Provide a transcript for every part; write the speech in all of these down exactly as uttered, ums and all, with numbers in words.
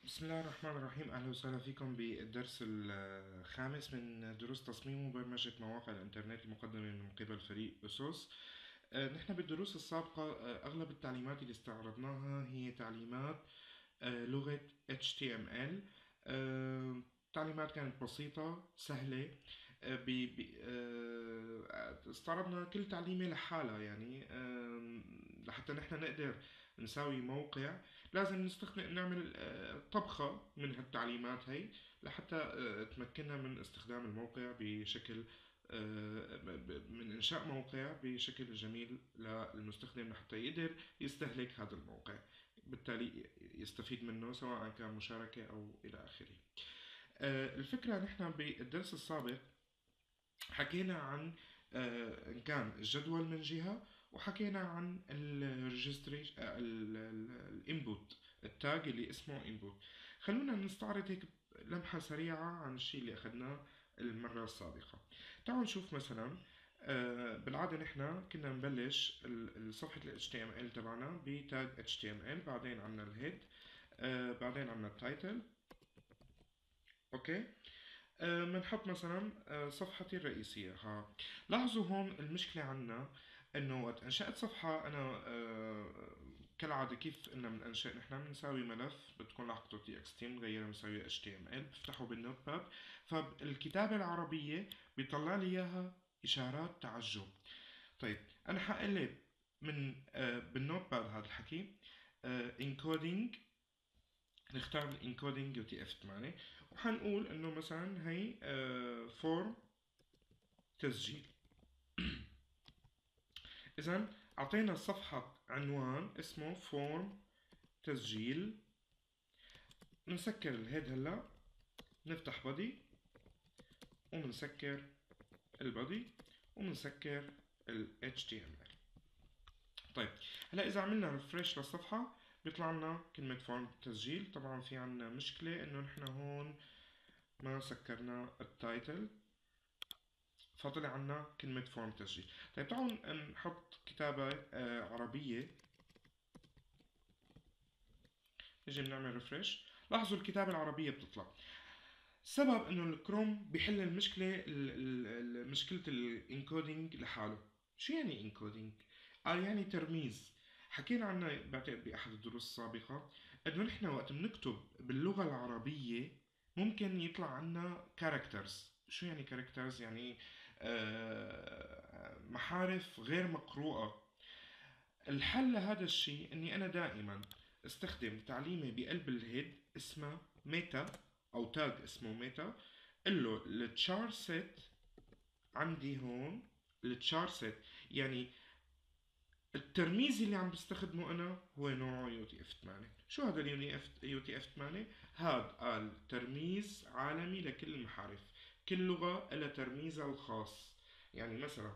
بسم الله الرحمن الرحيم. أهلا وسهلا فيكم بالدرس الخامس من دروس تصميم وبرمجة مواقع الإنترنت المقدمة من قبل فريق أسوس. آه، نحن بالدروس السابقة آه، أغلب التعليمات اللي استعرضناها هي تعليمات آه، لغة إتش تي إم إل. آه، تعليمات كانت بسيطة سهلة. آه، بي بي آه، استعرضنا كل تعليمة لحالها، يعني آم، لحتى نحن نقدر نساوي موقع لازم نستخدم نعمل آه، طبخة من هالتعليمات هي لحتى آه، تمكننا من استخدام الموقع بشكل آه، ب- ب- من إنشاء موقع بشكل جميل للمستخدم لحتى يقدر يستهلك هذا الموقع، بالتالي يستفيد منه سواء كان مشاركة أو إلى آخره. آه، الفكرة نحن بالدرس السابق حكينا عن آه، إن كان الجدول من جهة، وحكينا عن الريجستري الانبوت التاج اللي اسمه انبوت. خلونا نستعرض هيك لمحة سريعة عن الشيء اللي أخذناه المرة السابقة. تعالوا نشوف مثلا. آه، بالعادة نحن كنا نبلش ال- صفحة ال إتش تي إم إل تبعنا بتاج إتش تي إم إل، بعدين عنا الهيد، آه، بعدين عنا التايتل. اوكي. آه، بنحط مثلا آه، صفحتي الرئيسية. ها، لاحظوا هون المشكلة عنا انه وقت انشأت صفحة انا آه، كالعادة كيف انه بننشئ نحن بنساوي ملف بتكون لاحقته تي اكس تي بنغيرها بنساوي اتش تي ام ال بفتحه بالنوت باد. فالكتابة العربية بيطلع لي اياها اشارات تعجب. طيب انا حقلب من آه، بالنوت باد هذا الحكي انكودينج. نختار الانكودينج يو تي اف ثمانية وحنقول انه مثلا هي فورم تسجيل. اذا اعطينا الصفحة عنوان اسمه فورم تسجيل. بنسكر الهيد هلا، نفتح بودي وبنسكر البودي وبنسكر ال إتش تي إم إل. طيب هلا اذا عملنا ريفرش للصفحة بيطلع لنا كلمة فورم تسجيل. طبعا في عنا مشكلة انه نحن هون ما سكرنا التايتل، فطلع عنا كلمة فورم تسجيل. طيب تعالوا نحط كتابة آه، عربية. نجي بنعمل ريفرش، لاحظوا الكتابة العربية بتطلع. السبب انه الكروم بيحل المشكلة ال- ال- ال- مشكلة الانكودينج لحاله. شو يعني انكودينج؟ قال يعني ترميز. حكينا عنها بعتقد بأحد الدروس السابقة انه نحن وقت بنكتب باللغة العربية ممكن يطلع عنا كاركترز. شو يعني كاركترز؟ يعني آه، محارف غير مقروءة. الحل لهذا الشيء اني انا دائما استخدم تعليمه بقلب الهيد اسمها ميتا، او تاج اسمه ميتا. قل له التشار سيت عندي هون. التشار سيت يعني الترميز اللي عم بستخدمه انا هو نوعه يو تي اف ثمانية. شو هذا اليو تي اف ثمانية؟ هذا قال ترميز عالمي لكل المحارف. كل لغة لها ترميزها الخاص. يعني مثلا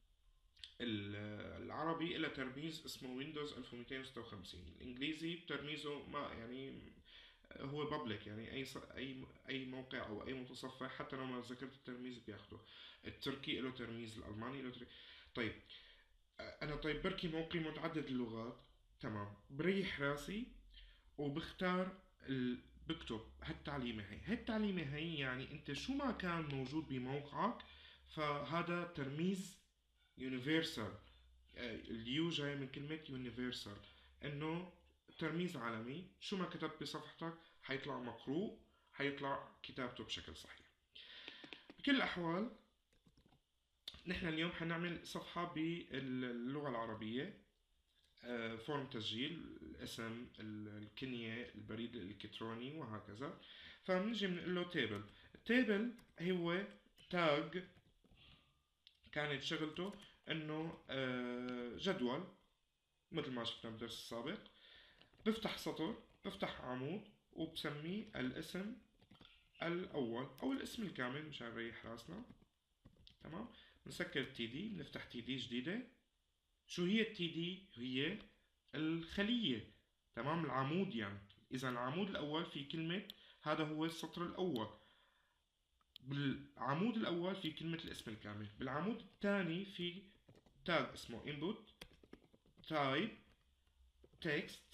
ال- العربي له ترميز اسمه ويندوز ألف ومئتين وستة وخمسين. الانجليزي ترميزه ما يعني هو بابليك، يعني اي ص... اي اي موقع او اي متصفح حتى لو ما ذكرت الترميز بياخده. التركي له ترميز، الالماني له ترميز. طيب انا طيب بركي موقعي متعدد اللغات، تمام، بريح راسي وبختار ال... بكتب هالتعليمة هي. هالتعليمة هي يعني انت شو ما كان موجود بموقعك فهذا ترميز يونيفرسال. اليو جاي من كلمة يونيفرسال، انه ترميز عالمي. شو ما كتبت بصفحتك حيطلع مقروء، حيطلع كتابته بشكل صحيح. بكل الأحوال نحن اليوم حنعمل صفحة باللغة العربية. آه، فورم تسجيل، الاسم، الكنية، البريد الإلكتروني وهكذا. فبنجي بنقول له تيبل. التيبل هو تاج كانت شغلته انه آه، جدول مثل ما شفنا بالدرس السابق. بفتح سطر، بفتح عمود وبسميه الاسم الأول أو الاسم الكامل مشان نريح راسنا. تمام. بنسكر تي دي، بنفتح تي دي جديدة. شو هي التي دي؟ هي الخلية، تمام، العمود يعني. إذا العمود الأول في كلمة، هذا هو السطر الأول. بالعمود الأول في كلمة الاسم الكامل. بالعمود الثاني في تاج اسمه input type text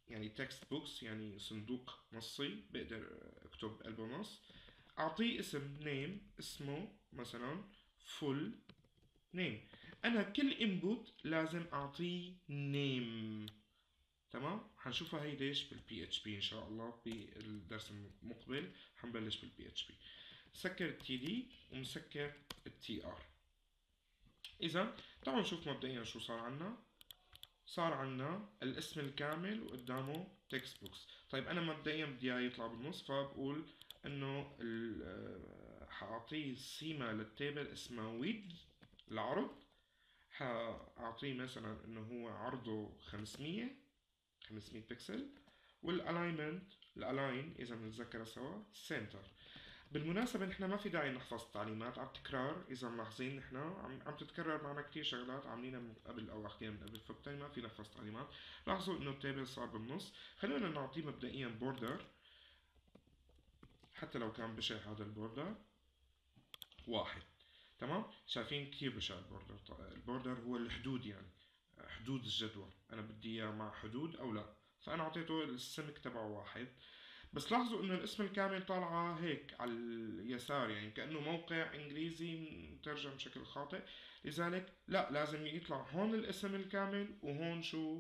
يعني تكست بوكس يعني صندوق نصي بقدر اكتب قلبه نص. اعطيه اسم نيم، اسمه مثلا فول نيم. انا كل انبوت لازم اعطيه نيم. تمام، حنشوفها هي ليش بالبي اتش بي ان شاء الله بالدرس المقبل. حنبلش بالبي اتش بي. سكر التي دي ومسكر التي ار. اذا تعالوا نشوف مبدئيا شو صار عنا. صار عنا الاسم الكامل وقدامه تكست بوكس. طيب انا مبدئيا بدي اياه يطلع بالنص، فبقول انه حاعطيه سيما للتيبل اسمها width العرض. حاعطيه مثلا انه هو عرضه خمسمية خمسمية بكسل. والالاينمنت الالاين اذا بنتذكرها سوا سنتر. بالمناسبة نحن ما في داعي نحفظ التعليمات على التكرار. إذا ملاحظين نحن عم, عم تتكرر معنا كتير شغلات عاملينها من قبل أو أخدينها من قبل، فبالتالي ما في نحفظ تعليمات. لاحظوا إنه التابل صار بالنص. خلونا نعطيه مبدئيا بوردر، حتى لو كان بشع هذا البوردر واحد. تمام، شايفين كتير بشع البوردر. البوردر هو الحدود، يعني حدود الجدول. أنا بدي إياه مع حدود أو لا، فأنا أعطيته السمك تبعه واحد. بس لاحظوا انه الاسم الكامل طالعة هيك على اليسار، يعني كأنه موقع انجليزي مترجم بشكل خاطئ. لذلك لا، لازم يطلع هون الاسم الكامل وهون شو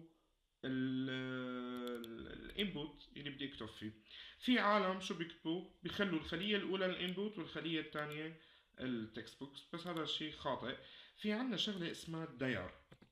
الانبوت اللي بدي اكتب فيه. في عالم شو بيكتبوا، بيخلوا الخلية الاولى الانبوت والخلية الثانية التكست بوكس، بس هذا الشيء خاطئ. في عنا شغلة اسمها داير،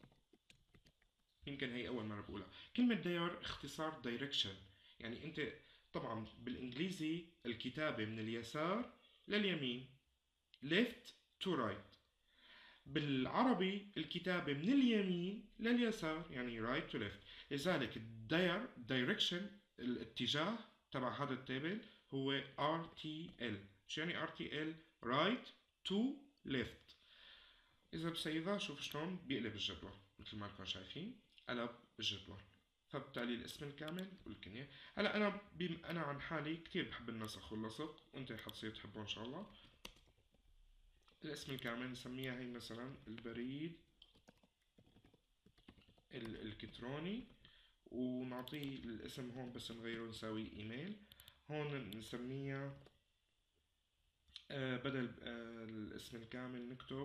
يمكن هي اول مرة بقولها. كلمة داير اختصار دايركشن. يعني انت طبعا بالانجليزي الكتابة من اليسار لليمين left to right. بالعربي الكتابة من اليمين لليسار يعني right to left. لذلك الداير direction الاتجاه تبع هذا التابل هو ار تي ال. شو يعني ار تي ال؟ right to left. إذا بسيبها شوف شلون بيقلب الجدول. مثل ما انتم شايفين قلب الجدول. فبالتالي الاسم الكامل والكنية. هلا انا بم... انا عن حالي كتير بحب النسخ واللصق، وانت حتصير تحبه ان شاء الله. الاسم الكامل نسميها هي مثلا البريد الالكتروني، ونعطيه الاسم هون بس نغيره نساوي ايميل. هون نسميها آه بدل آه الاسم الكامل نكتب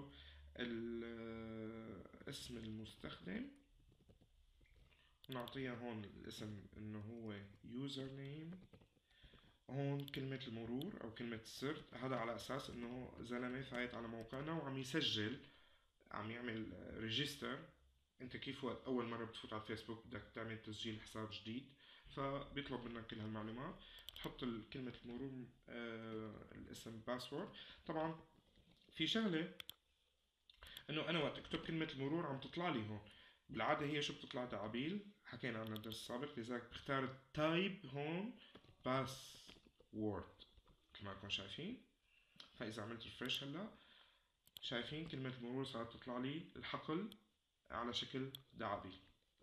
اسم المستخدم. نعطيها هون الاسم انه هو يوزر نيم. هون كلمة المرور او كلمة السر، هذا على اساس انه زلمة فايت على موقعنا وعم يسجل، عم يعمل ريجستر. انت كيف وقت اول مرة بتفوت على الفيسبوك بدك تعمل تسجيل حساب جديد، فبيطلب منك كل هالمعلومات. تحط كلمة المرور آه الاسم باسورد. طبعا في شغلة انه انا وقت اكتب كلمة المرور عم تطلع لي هون. بالعادة هي شو بتطلع؟ دعابيل، حكينا عنها الدرس السابق. لذلك بختار التايب هون باسورد مثل ما انتم شايفين. فاذا عملت ريفرش هلا شايفين كلمة المرور صارت تطلع لي الحقل على شكل دعابيل.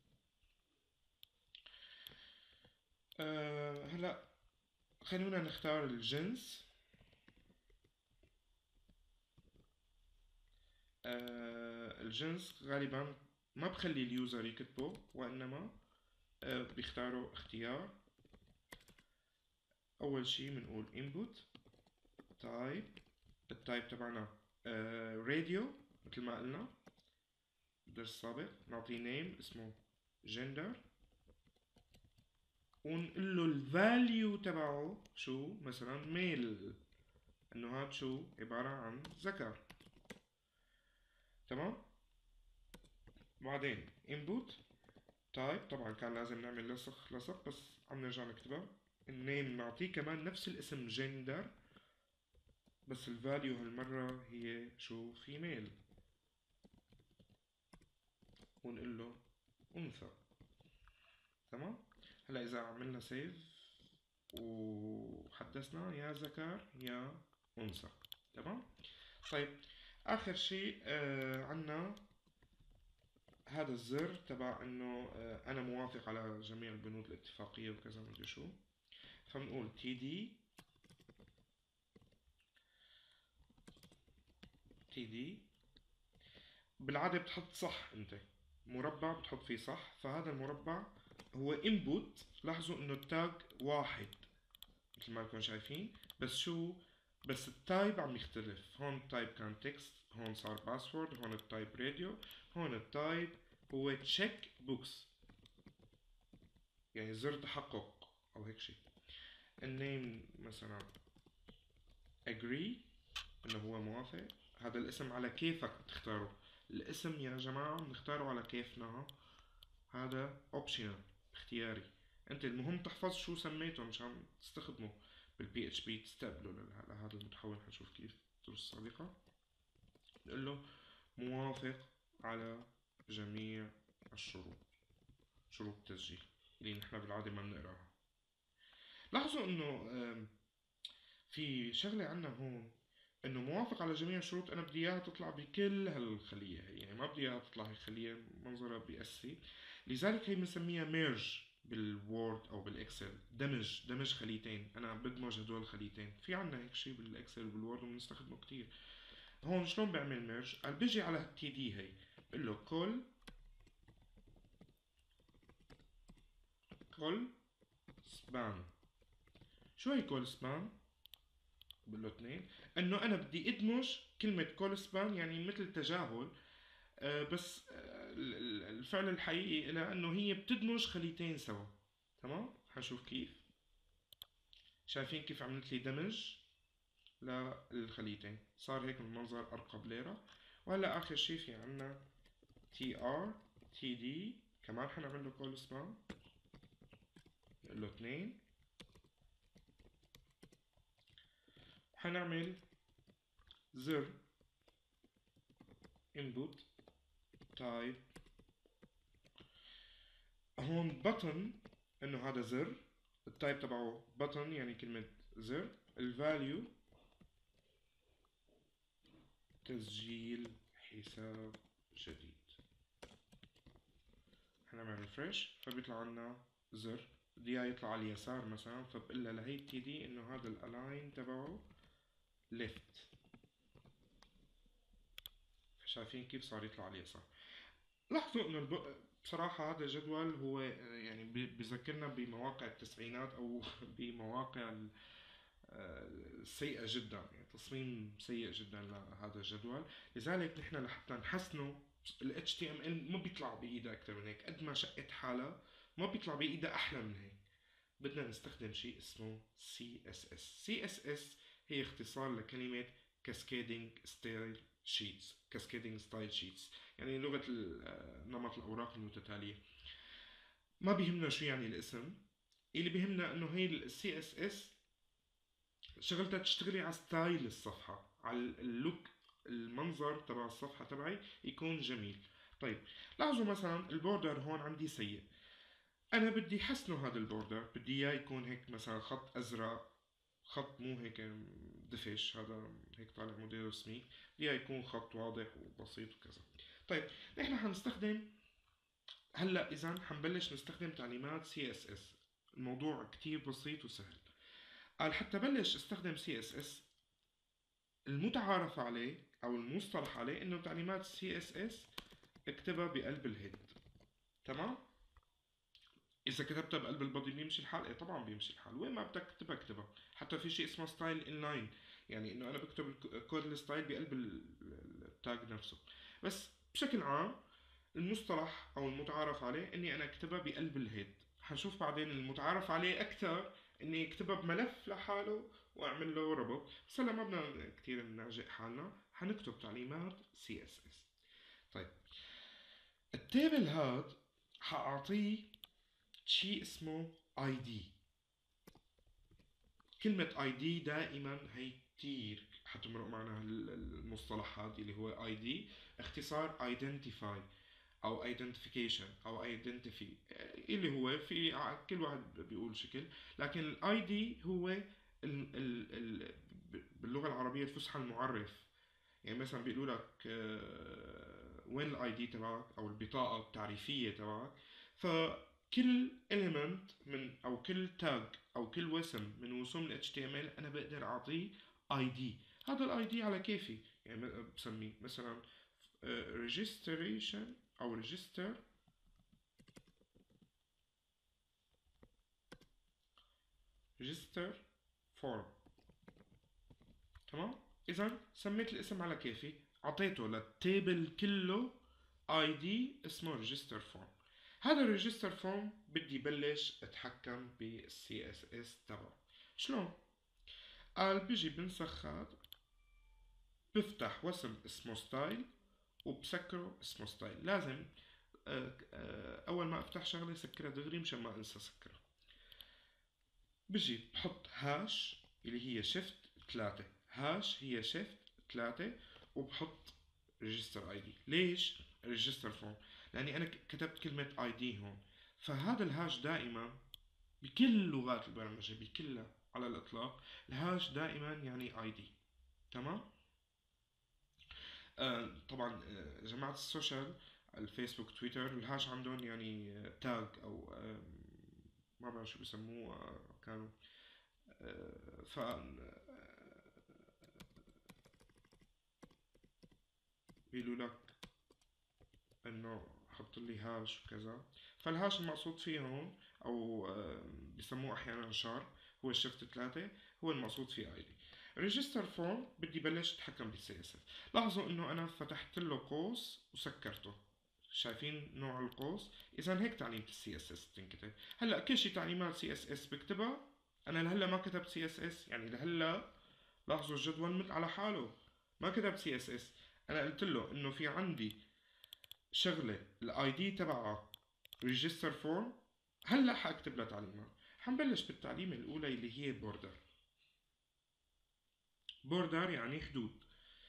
أه هلا خلونا نختار الجنس. أه الجنس غالبا ما بخلي اليوزر يكتبه، وانما أه بيختاروا اختيار. اول شي بنقول input type. التايب تبعنا راديو مثل ما قلنا الدرس السابق. نعطيه نيم اسمه جندر، ونقول له الفاليو تبعه شو، مثلا ميل، انه هاد شو عبارة عن ذكر. تمام. بعدين input type، طبعا كان لازم نعمل لصق لصق بس عم نرجع نكتبها. النيم نعطيه كمان نفس الاسم جندر، بس الفاليو هالمرة هي شو فيميل، ونقول له انثى. تمام. هلا اذا عملنا سيف وحدثنا يا ذكر يا انثى. تمام. طيب اخر شيء آه عنا هذا الزر تبع انه آه انا موافق على جميع البنود الاتفاقيه وكذا مدري شو. فبنقول تي دي تي دي. بالعاده بتحط صح، انت مربع بتحط فيه صح، فهذا المربع هو input. لاحظوا انه التاج واحد مثل ما انكم شايفين، بس شو بس التايب عم يختلف. هون التايب كان تكست، هون صار باسورد، هون التايب راديو، هون التايب هو تشيك بوكس يعني زر تحقق او هيك شيء. النيم مثلا agree انه هو موافق. هذا الاسم على كيفك تختاره. الاسم يا جماعة بنختاره على كيفنا، هذا optional اختياري. انت المهم تحفظ شو سميته مشان تستخدمه بالبي اتش بي تستقبله لهذا المتحول. حنشوف كيف الدروس السابقة. نقول له موافق على جميع الشروط، شروط التسجيل اللي نحن بالعادة ما بنقراها. لاحظوا انه في شغلة عنا هون، انه موافق على جميع الشروط انا بدي اياها تطلع بكل هالخلية هي، يعني ما بدي اياها تطلع هي خلية منظرها بيأسي. لذلك هي بنسميها ميرج بالوورد او بالاكسل، دمج دمج خليتين. انا بدمج هدول الخليتين. في عنا هيك شيء بالاكسل وبالوورد وبنستخدمه كتير. هون شلون بعمل ميرج؟ قال بيجي على التي دي هي بقول له كل كل سبان. شو هي كل سبان؟ بقول له اثنين. انه انا بدي ادمج كلمة كول سبان يعني مثل تجاهل، آه بس آه الفعل الحقيقي لها انه هي بتدمج خليتين سوا. تمام؟ حنشوف كيف. شايفين كيف عملت لي دمج للخليتين، صار هيك المنظر ارقى بليرة. وهلا اخر شي في عنا تي ار تي دي كمان حنعمل له كول سبان. نقول له اثنين. حنعمل زر input type. هون button انه هذا زر، التايب تبعه button يعني كلمة زر. الفاليو تسجيل حساب جديد. حنعمل ريفرش فبيطلع عنا زر. بدي اياه يطلع على اليسار مثلا، فبقول لها لهي تي دي انه هذا الالاين تبعه ليفت. شايفين كيف صار يطلع على اليسار. لاحظوا انه الب... بصراحة هذا الجدول هو يعني بذكرنا بمواقع التسعينات او بمواقع سيئة جدا، يعني تصميم سيء جدا لهذا الجدول. لذلك نحن لحتى نحسنه ال إتش تي إم إل ما بيطلع بإيدها أكتر من هيك. قد ما شقت حالها ما بيطلع بإيدها أحلى من هيك. بدنا نستخدم شيء اسمه سي إس إس. سي إس إس هي اختصار لكلمة Cascading Style Sheets. Cascading Style Sheets يعني لغة نمط الأوراق المتتالية. ما بيهمنا شو يعني الاسم، اللي بيهمنا انه هي السي اس اس شغلتها تشتغلي على ستايل الصفحة، على اللوك، المنظر تبع الصفحة تبعي يكون جميل. طيب لاحظوا مثلا البوردر هون عندي سيء. انا بدي حسنه هذا البوردر، بدي اياه يكون هيك مثلا خط ازرق، خط مو هيك دفش، هذا هيك طالع موديل رسمي. بدي اياه يكون خط واضح وبسيط وكذا. طيب نحن حنستخدم هلا اذا حنبلش نستخدم تعليمات سي اس اس. الموضوع كتير بسيط وسهل. قال حتى بلش استخدم سي اس اس المتعارف عليه او المصطلح عليه انه تعليمات سي اس اس اكتبها بقلب الهيد. تمام؟ اذا كتبتها بقلب البادي بيمشي الحال؟ ايه طبعا بيمشي الحال. وين ما بدك تكتبها اكتبها. حتى في شيء اسمه ستايل انلاين، يعني انه انا بكتب كود الستايل بقلب التاج نفسه. بس بشكل عام المصطلح او المتعارف عليه اني انا اكتبها بقلب الهيد. حنشوف بعدين المتعارف عليه اكثر اني اكتبها بملف لحاله واعمل له ربط. بس هلا ما بدنا كثير نعجق حالنا، حنكتب تعليمات سي اس اس. طيب التيبل هاد حاعطيه شيء اسمه اي دي. كلمة اي دي دائما هي كتير حتمرق معنا المصطلح هذا اللي هو اي دي، اختصار identify او identification او identify، اللي هو في كل واحد بيقول شكل. لكن الاي دي هو ال ال ال باللغة العربية الفصحى المعرف. يعني مثلا بيقولوا لك آه، وين الاي دي تبعك او البطاقة التعريفية تبعك. فكل element من او كل تاج او كل وسم من وسم ال إتش تي إم إل انا بقدر اعطيه اي دي. هذا الاي دي على كيفي، يعني بسميه مثلا registration او register register form. تمام؟ إذا سميت الاسم على كيفي، عطيته للتيبل كله اي دي اسمه register form. هذا الريجستر فورم بدي بلش اتحكم بالسي اس اس تبعه. شلون؟ قال بيجي بنسخ هذا، بفتح وسم اسمه ستايل وبسكره اسمه ستايل. لازم اول ما افتح شغله سكرها دغري مشان ما انسى سكرها. بجي بحط هاش اللي هي شيفت ثلاثة، هاش هي شيفت ثلاثة، وبحط ريجستر اي دي. ليش ريجستر فورم؟ لاني انا كتبت كلمة اي دي هون، فهذا الهاش دائما بكل لغات البرمجة بكلها على الاطلاق الهاش دائما يعني اي دي. تمام؟ آه طبعا آه جماعة السوشيال الفيسبوك تويتر الهاش عندهم يعني آه تاج او آه ما بعرف شو بسموه آه كانوا آه ف بيقولوا لك انه حط لي هاش وكذا. فالهاش المقصود فيه هون او آه بسموه احيانا شار، هو الشفت ثلاثة، هو المقصود فيه اي دي. ريجستر فورم بدي بلش اتحكم بالسي اس اس. لاحظوا انه انا فتحت له قوس وسكرته. شايفين نوع القوس؟ اذا هيك تعليمة السي اس اس تنكتب. هلا كل شي تعليمات سي اس اس بكتبها. انا لهلا ما كتبت سي اس اس، يعني لهلا لاحظوا الجدول مت على حاله، ما كتبت سي اس اس. انا قلت له انه في عندي شغله الاي دي تبعها ريجستر فورم، هلا حاكتب لها تعليمات. حنبلش بالتعليمه الاولى اللي هي بوردر. بوردر يعني حدود.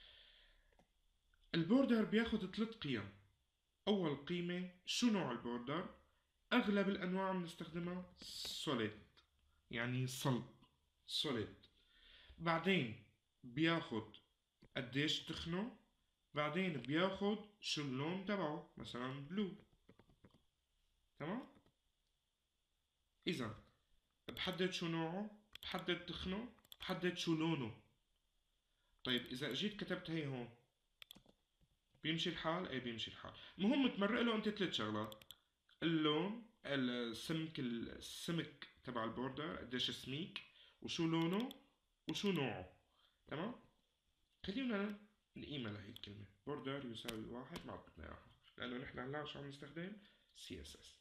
البوردر بياخد ثلاث قيم. اول قيمه شو نوع البوردر؟ اغلب الانواع بنستخدمها سوليد يعني صلب، سوليد. بعدين بياخد قديش تخنه. بعدين بياخد شو اللون تبعه، مثلا بلو. تمام؟ اذا بحدد شو نوعه، بحدد تخنه، بحدد شو لونه. طيب اذا اجيت كتبت هي هون بيمشي الحال؟ ايه بيمشي الحال. المهم تمرق له انت ثلاث شغلات: اللون، السمك السمك تبع البوردر قديش سميك، وشو لونه، وشو نوعه. تمام؟ خلينا نقيمها لهي الكلمة بوردر يساوي واحد ما بدنا اياها، لأنه نحن هلا شو عم نستخدم؟ سي اس اس.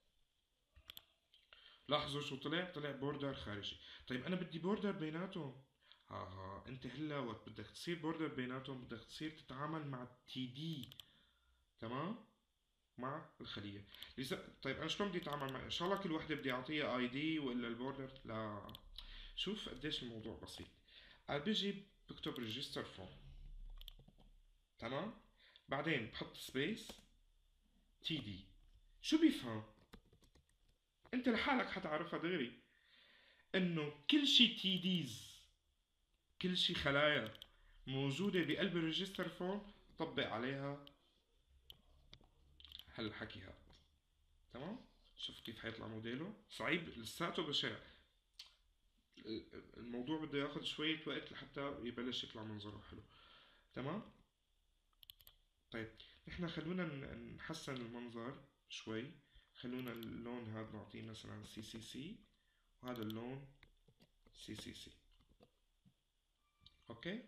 لاحظوا شو طلع؟ طلع بوردر خارجي. طيب أنا بدي بوردر بيناتهم. ها ها أنت هلا وقت بدك تصير بوردر بيناتهم بدك تصير تتعامل مع التي دي. تمام؟ مع الخلية. لذا طيب أنا شلون بدي أتعامل مع إن شاء الله كل وحدة بدي أعطيها اي دي ولا البوردر؟ لا. شوف قديش الموضوع بسيط. أنا بيجي بكتب ريجستر فورم. تمام؟ بعدين بحط سبيس تي دي. شو بيفهم؟ انت لحالك حتعرفها دغري انه كل شي تي ديز، كل شي خلايا موجودة بقلب الريجستر فورم طبق عليها هالحكي هاد. تمام؟ شوف كيف حيطلع موديله صعيب لساته بشع. الموضوع بده ياخد شوية وقت لحتى يبلش يطلع منظره حلو. تمام؟ طيب نحن خلونا نحسن المنظر شوي. خلونا اللون هذا نعطيه مثلا سي سي سي، وهذا اللون سي سي سي. اوكي؟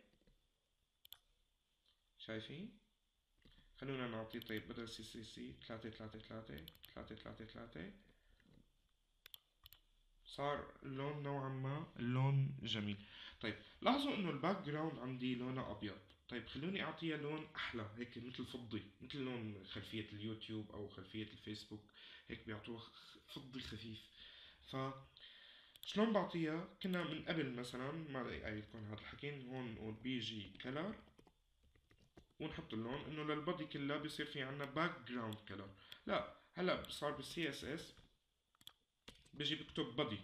شايفين؟ خلونا نعطيه طيب بدل سي سي سي ثلاثة ثلاثة ثلاثة ثلاثة ثلاثة ثلاثة. صار اللون نوعا ما اللون جميل. طيب لاحظوا انه الباك جراوند عندي لونه ابيض. طيب خلوني اعطيها لون احلى هيك مثل فضي، مثل لون خلفية اليوتيوب او خلفية الفيسبوك، هيك بيعطوها فضي خفيف. ف شلون بعطيها؟ كنا من قبل مثلا ما قايلكم هذا الحكي، هون نقول بيجي كلر ونحط اللون انه للبادي كلها بيصير في عنا باك جراوند كلر. لا هلا صار بالسي اس اس بيجي بكتب بادي.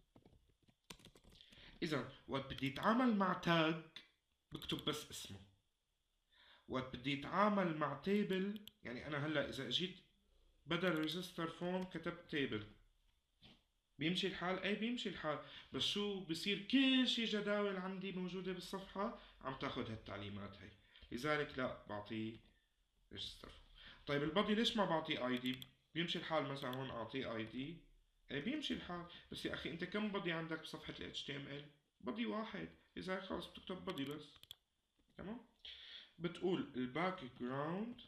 اذا وقت بدي اتعامل مع تاج بكتب بس اسمه. وقت بدي اتعامل مع تيبل، يعني انا هلا اذا اجيت بدل ريجستر فورم كتبت تيبل، بيمشي الحال؟ ايه بيمشي الحال. بس شو بصير؟ كل شي جداول عندي موجودة بالصفحة عم تاخد هالتعليمات هي. لذلك لا بعطيه ريجستر. طيب البادي ليش ما بعطيه اي دي؟ بيمشي الحال مثلا هون اعطيه اي دي ايه بيمشي الحال. بس يا اخي انت كم بودي عندك بصفحة ال إتش تي إم إل؟ بودي واحد. اذا خلص بتكتب بودي بس. تمام. بتقول الباك جراوند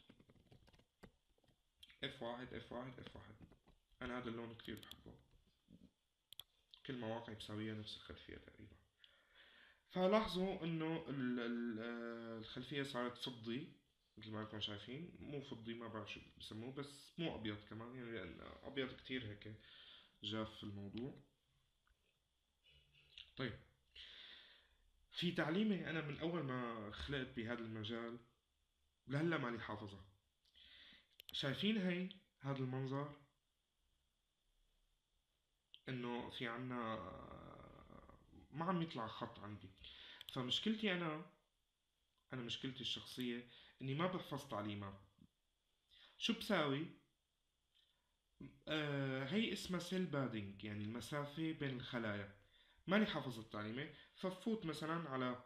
اف واحد اف واحد اف واحد. انا هذا اللون كثير بحبه. كل مواقع بساويها نفس الخلفية تقريبا. فلاحظوا انه ال- ال- آه، الخلفية صارت فضي. مثل ما انكم شايفين، مو فضي، ما بعرف شو بسموه، بس مو ابيض كمان يعني، لان ابيض كتير هيك جاف في الموضوع. طيب، في تعليمي انا من اول ما خلقت بهذا المجال لهلا مالي حافظها. شايفين هي هذا المنظر؟ انه في عنا ما عم يطلع خط عندي. فمشكلتي انا انا مشكلتي الشخصية اني ما بحفظ تعليمات. شو بساوي؟ آه هي اسمها سيل بادينج، يعني المسافة بين الخلايا. ماني حافظ التعليمة، فبفوت مثلا على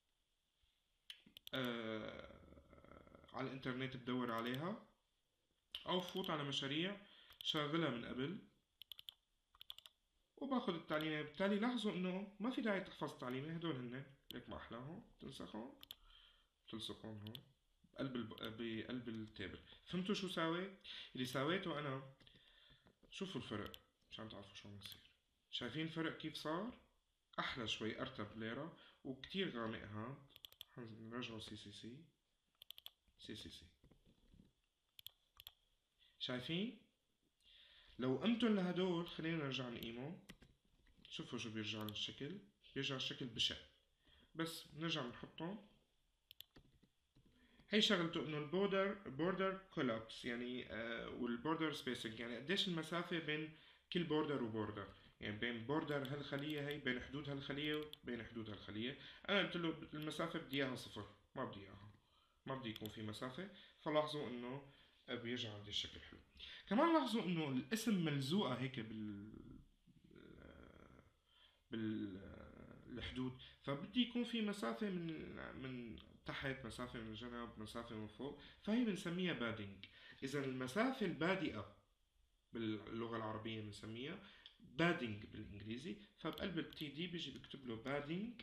آه على الانترنت بدور عليها، او فوت على مشاريع شاغلها من قبل وباخذ التعليمة. بالتالي لاحظوا انه ما في داعي تحفظ تعليمة. هدول هن ليك ما احلاهم، تنسخهم تلصقهم هون بقلب الب... بقلب التابل. فهمتوا شو ساوي؟ اللي ساويته انا، شوفوا الفرق مشان تعرفوا شو عم يصير. شايفين الفرق كيف صار؟ احلى شوي، ارتب ليرة وكتير غامق هاد. نرجعه سي سي سي سي سي سي. شايفين؟ لو قمتن لهدول، خلينا نرجع نقيمه. شوفوا شو بيرجع الشكل. بيرجع الشكل بشع. بس نرجع نحطهم. هي شغلته انه البوردر بوردر كولابس يعني، آه والبوردر سبيسنج يعني قديش المسافة بين كل بوردر وبوردر. يعني بين بوردر هالخلية هي، بين حدود هالخلية وبين حدود هالخلية. انا قلت له المسافة بدي اياها صفر، ما بدي اياها، ما بدي يكون في مسافة. فلاحظوا انه بيرجع عندي الشكل حلو. كمان لاحظوا انه الاسم ملزوقة هيك بال بالحدود. فبدي يكون في مسافة من من تحت، مسافة من الجنب، مسافة من فوق. فهي بنسميها بادنج. إذا المسافة البادئة باللغة العربية بنسميها بادنج بالإنجليزي. فبقلب التي دي بيجي بكتب له بادنج،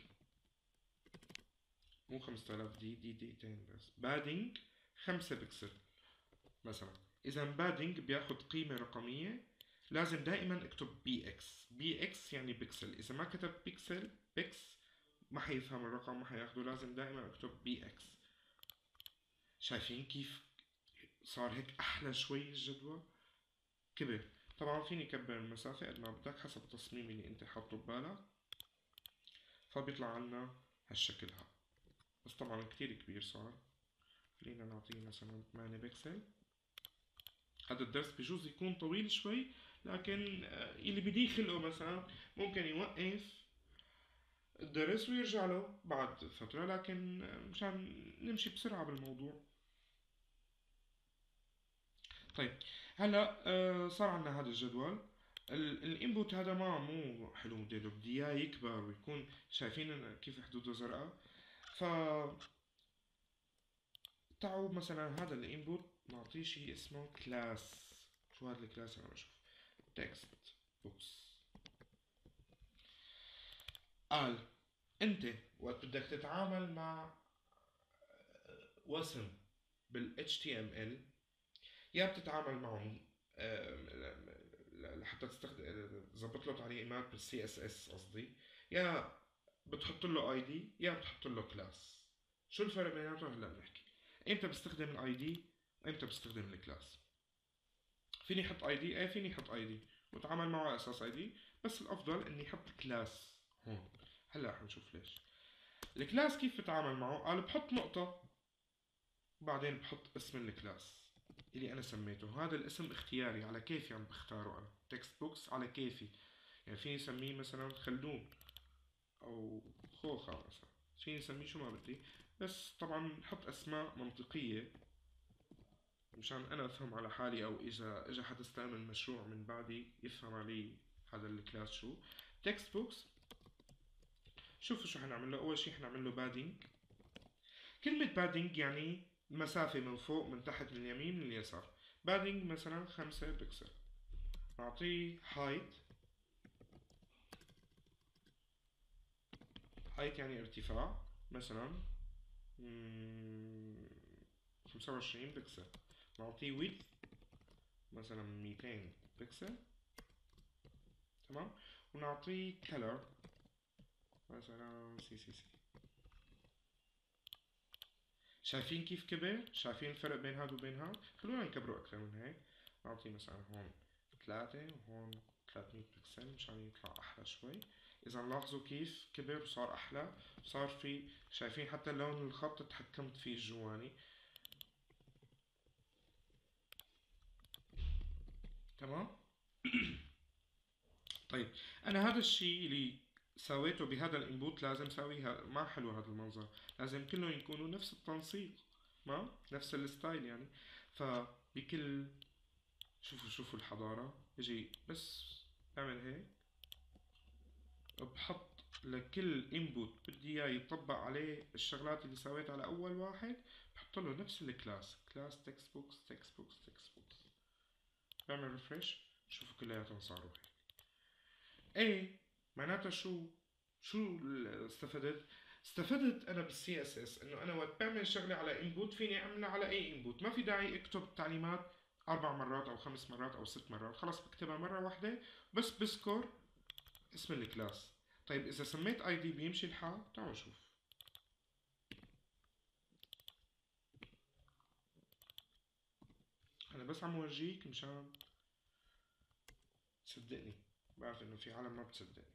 مو خمسة آلاف دي دي دقيقتين بس، بادنج خمسة بكسل مثلا. إذا بادنج بياخد قيمة رقمية، لازم دائما اكتب بي اكس. بي اكس يعني بكسل. إذا ما كتب بيكسل بيكس ما حيفهم الرقم، ما حياخده. لازم دائما اكتب بي اكس. شايفين كيف صار هيك احلى شوي الجدول؟ كبر. طبعا فيني كبر المسافة قد ما بدك حسب التصميم اللي انت حاطه ببالك. فبيطلع عنا هالشكل هذا. بس طبعا كتير كبير صار. خلينا نعطيه مثلا ثمانية بكسل. هذا الدرس بجوز يكون طويل شوي، لكن آه، اللي بديه خلقه مثلا ممكن يوقف الدرس ويرجع له بعد فترة. لكن آه، مشان نمشي بسرعة بالموضوع. طيب، هلا آه، صار عندنا هذا الجدول. الانبوت هذا ما مو حلو موديله، بدي اياه يكبر ويكون. شايفين كيف حدوده زرقاء؟ ف تعوا مثلا هذا الانبوت نعطيه شيء اسمه كلاس. شو هذا الكلاس؟ انا بشوف تكست بوكس. قال انت وقت بدك تتعامل مع وسم بال إتش تي إم إل، يا بتتعامل معهم آه، لحتى تستخدم تظبط له تعليمات بالسي اس اس قصدي، يا بتحط له اي دي، يا بتحط له كلاس. شو الفرق بيناتهم؟ هلا بنحكي. امتى بستخدم الاي دي، امتى بستخدم الكلاس. فيني احط اي دي، ايه فيني احط اي دي واتعامل معه على اساس اي دي، بس الافضل اني احط كلاس هون. هلا رح نشوف ليش. الكلاس كيف بتعامل معه؟ قال بحط نقطة بعدين بحط اسم الكلاس اللي انا سميته. هذا الاسم اختياري، على كيفي عم بختاره انا. تكست بوكس على كيفي. يعني فيني اسميه مثلا خلدون او خوخة مثلا، فيني اسميه شو ما بدي. بس طبعا بحط اسماء منطقية مشان انا افهم على حالي، او اذا اجى حدا استعمل مشروع من بعدي يفهم علي هذا الكلاس شو. تكست بوكس، شوفوا شو حنعمل له. اول شي حنعمل له بادينج. كلمة بادينج يعني مسافة من فوق، من تحت، من اليمين، من اليسار. بادينج مثلا خمسة بكسل. نعطيه height. height يعني ارتفاع، مثلا خمسة وعشرين بكسل. نعطيه width مثلا ميتين بكسل، تمام. ونعطيه color مثلا سي سي سي. شايفين كيف كبر؟ شايفين الفرق بين هاد وبين هاد؟ خلونا نكبره أكثر من هيك. نعطيه مثلا هون ثلاثة وهون ثلاثمية بكسل مشان يطلع أحلى شوي. إذا لاحظوا كيف كبر وصار أحلى، صار في، شايفين حتى لون الخط تحكمت فيه جواني، تمام. طيب أنا هذا الشيء اللي سويته بهذا الانبوت لازم سويها، ما حلو هذا المنظر، لازم كلهم يكونوا نفس التنسيق، ما نفس الستايل يعني. فبكل، شوفوا شوفوا الحضارة، اجي بس بعمل هيك، بحط لكل انبوت بدي اياه يطبق عليه الشغلات اللي سويتها على اول واحد، بحط له نفس الكلاس، كلاس تكست بوكس تكست بوكس تكست بوكس. بعمل ريفرش، شوفوا كلياتهم صاروا هيك. ايه معناتها شو شو ال- استفدت؟ استفدت انا بالسي اس اس انه انا وقت بعمل شغله على انبوت فيني اعملها على اي انبوت، ما في داعي اكتب التعليمات اربع مرات او خمس مرات او ست مرات، خلاص بكتبها مره واحده بس بذكر اسم الكلاس. طيب اذا سميت اي دي بيمشي الحال؟ تعالوا نشوف. انا بس عم ورجيك مشان تصدقني، بعرف انه في عالم ما بتصدقني.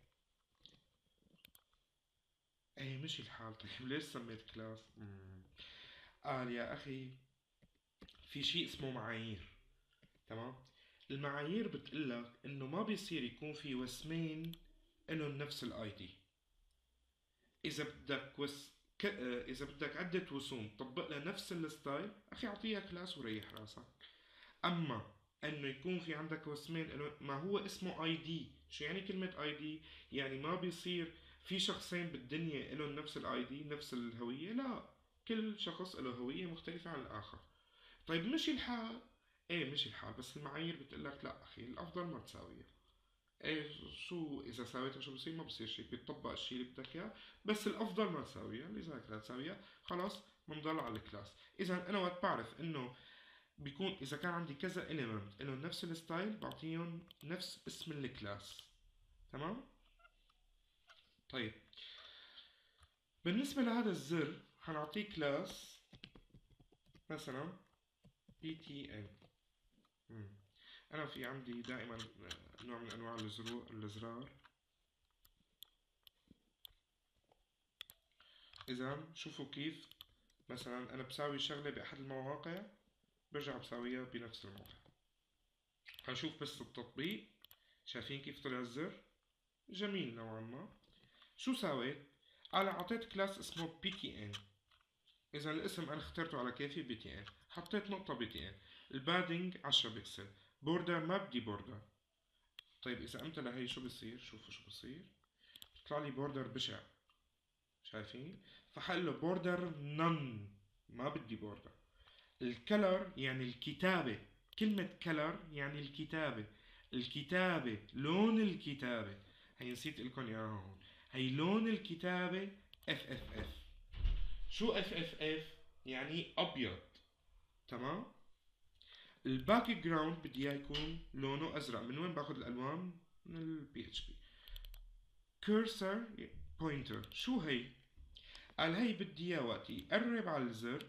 ايه مشي الحال. طيب ليش سميت كلاس؟ مم. قال يا اخي في شيء اسمه معايير، تمام. المعايير بتقلك انه ما بيصير يكون في وسمين إلهم نفس الاي دي. اذا بدك وس ك... آه، اذا بدك عدة وسوم طبق لها نفس الستايل، اخي اعطيها كلاس وريح راسك. اما انه يكون في عندك وسمين إله ما هو اسمه اي دي، شو يعني كلمة اي دي؟ يعني ما بيصير في شخصين بالدنيا إلهم نفس الاي دي نفس الهوية، لا، كل شخص له هوية مختلفة عن الآخر. طيب مشي الحال؟ ايه مشي الحال، بس المعايير بتقلك لا اخي الافضل ما تساويها. ايه شو اذا ساويتها شو بصير؟ ما بصير شيء، بيطبق الشيء اللي بدك اياه، بس الافضل ما تساويها، لذلك لا تساويها، خلاص بنضل على الكلاس. اذا انا وقت بعرف انه بيكون اذا كان عندي كذا element لهم نفس الستايل بعطيهم نفس اسم الكلاس، تمام. طيب بالنسبة لهذا الزر حنعطيه كلاس مثلا بي تي ان. انا في عندي دائما نوع من انواع الزرو- الازرار. اذا شوفوا كيف مثلا انا بساوي شغلة باحد المواقع برجع بساويها بنفس الموقع. هنشوف بس التطبيق، شايفين كيف طلع الزر؟ جميل نوعا ما. شو سويت؟ انا اعطيت كلاس اسمه بي تي ان. اذا الاسم انا اخترته على كيفي بي تي ان، حطيت نقطة بي تي ان. البادنج عشرة بكسل، بوردر ما بدي بوردر. طيب اذا امتى لهي شو بصير؟ شوفوا شو بصير، بيطلع لي بوردر بشع، شايفين؟ فحقول له بوردر نن، ما بدي بوردر. الكلر يعني الكتابة، كلمة كلر يعني الكتابة، الكتابة لون الكتابة، هي نسيت لكم اياها هون، هي لون الكتابة اف اف اف. شو اف اف اف؟ يعني ابيض، تمام. الباك جراوند بدي اياه يكون لونه ازرق. من وين باخذ الالوان؟ من البي اتش بي. كيرسر بوينتر، شو هي؟ قال هي بدي اياه وقت يقرب على الزر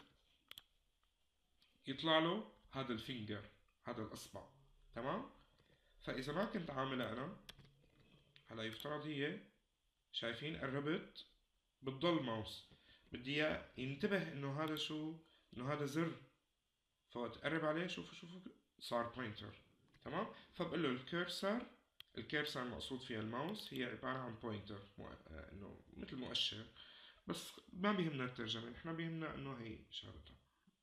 يطلع له هذا الفينجر، هذا الاصبع، تمام. فاذا ما كنت عاملها انا، هلا يفترض هي، شايفين قربت بتضل ماوس، بدي اياه ينتبه انه هذا شو، انه هذا زر. فوقت قرب عليه شوفوا شوفوا صار بوينتر، تمام. فبقول له الكيرسر، الكيرسر مقصود فيها الماوس، هي عبارة عن بوينتر، مو... آه، انه مثل مؤشر، بس ما بيهمنا الترجمة، نحن بيهمنا انه هي شغلتها.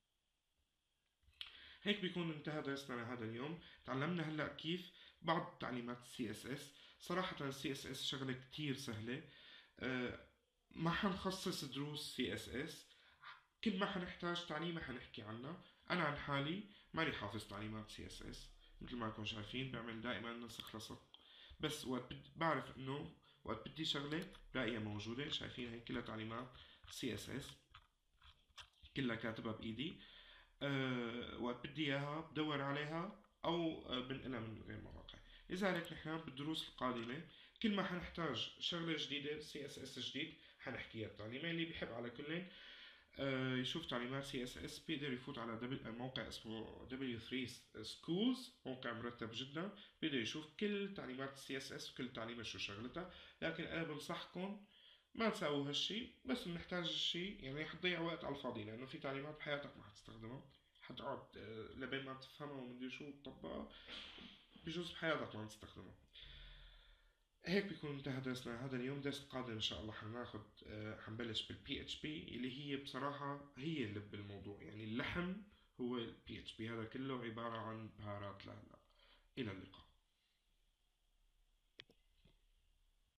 هيك بيكون انتهى درسنا لهذا اليوم. تعلمنا هلا كيف بعض تعليمات السي اس اس. صراحة السي اس اس شغلة كتير سهلة. أه ما حنخصص دروس سي اس اس، كل ما حنحتاج تعليمة حنحكي عنها. انا عن حالي ماني حافظ تعليمات سي اس اس، مثل ما انكم شايفين بعمل دائما نسخ لصق. بس وقت بدي بعرف انه وقت بدي شغله بلاقيها موجوده. شايفين هي كلها تعليمات سي اس اس، كلها كاتبها بايدي. أه وقت بدي اياها بدور عليها او أه بنقلها من غير مواقع. لذلك نحن بالدروس القادمه كل ما حنحتاج شغله جديده سي اس اس جديد حنحكيها. التعليمين اللي بيحب على كلين آه، يشوف تعليمات سي اس اس بيقدر يفوت على دبل موقع اسمه دبليو ثري سكولز، موقع مرتب جدا. بيقدر يشوف كل تعليمات السي اس اس وكل تعليمة شو شغلتها. لكن انا بنصحكم ما تساووا هالشي، بس بنحتاج الشي يعني حتضيع وقت على الفاضي، لانه في تعليمات بحياتك ما حتستخدمها، حتقعد آه، لبين ما تفهمها ومدري شو تطبقها، بجوز بحياتك ما تستخدمها. هيك بيكون انتهى درسنا هذا اليوم. درس القادم ان شاء الله حناخد آه، حنبلش بالبي اتش بي اللي هي بصراحة هي لب الموضوع، يعني اللحم هو البي اتش بي. هذا كله عبارة عن بهارات لهلا. الى اللقاء.